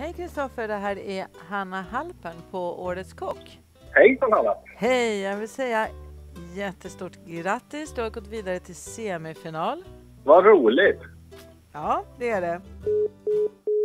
Hej Kristoffer, det här är Hanna Halpen på Årets kock. Hej Hanna! Hej, jag vill säga jättestort grattis. Du har gått vidare till semifinal. Vad roligt! Ja, det är det.